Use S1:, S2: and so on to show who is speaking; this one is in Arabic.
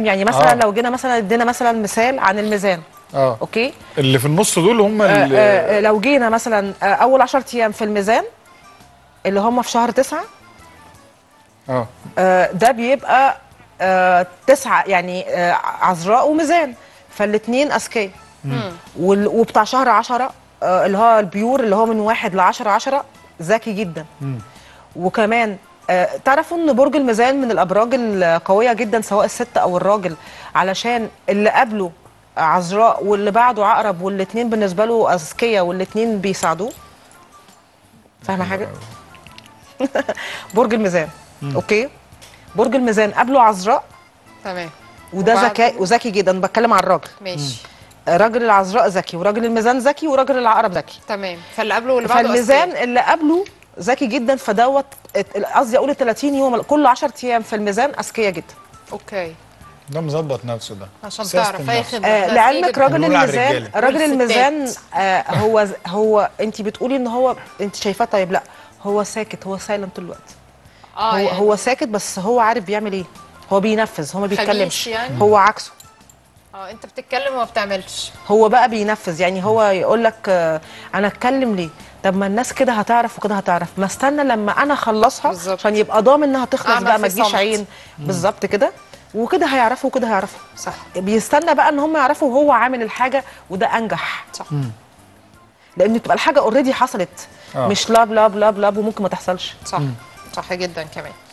S1: يعني مثلا لو جينا مثلا ادينا مثلا مثال عن الميزان. اوكي،
S2: اللي في النص دول هم
S1: لو جينا مثلا اول 10 ايام في الميزان اللي هم في شهر 9، ده بيبقى 9 يعني عذراء وميزان، فالاثنين اذكياء. وبتاع شهر 10 اللي هو البيور اللي هو من 1 ل 10 ذكي جدا. وكمان تعرفوا ان برج الميزان من الابراج القويه جدا سواء الست او الراجل، علشان اللي قبله عذراء واللي بعده عقرب، والاثنين بالنسبه له اذكياء والاثنين بيساعدوه. فاهمه حاجه؟ برج الميزان. اوكي، برج الميزان قبله عذراء.
S3: تمام.
S1: وده ذكاء وذكي جدا، بتكلم عن الراجل.
S3: ماشي.
S1: راجل العذراء ذكي، وراجل الميزان ذكي، وراجل العقرب ذكي.
S3: تمام. فاللي قبله واللي بعده
S1: فالميزان اللي قبله ذكي جدا، فدوت قصدي اقول 30 يوم كل 10 ايام في الميزان اذكياء جدا.
S3: اوكي،
S2: ده مظبط نفسه ده
S3: عشان تعرف اي خدمه.
S1: لعلمك راجل الميزان هو انت بتقولي ان هو انت شايفاه طيب، لا هو ساكت، هو سايلنت طول الوقت. هو ساكت بس هو عارف بيعمل ايه، هو بينفذ، هو ما بيتكلمش
S3: يعني؟
S1: هو عكسه.
S3: انت بتتكلم وما بتعملش،
S1: هو بقى بينفذ. يعني هو يقول لك انا اتكلم ليه؟ طب ما الناس كده هتعرف وكده هتعرف، ما استنى لما انا اخلصها عشان يبقى ضامن انها تخلص بقى، ما تجيش عين. بالظبط كده، وكده هيعرفوا وكده هيعرفوا.
S3: صح.
S1: بيستنى بقى ان هم يعرفوا وهو عامل الحاجه، وده انجح.
S3: صح.
S1: لان بتبقى الحاجه اوريدي حصلت، مش لاب لاب لاب لاب وممكن ما تحصلش.
S3: صح. صح جدا كمان.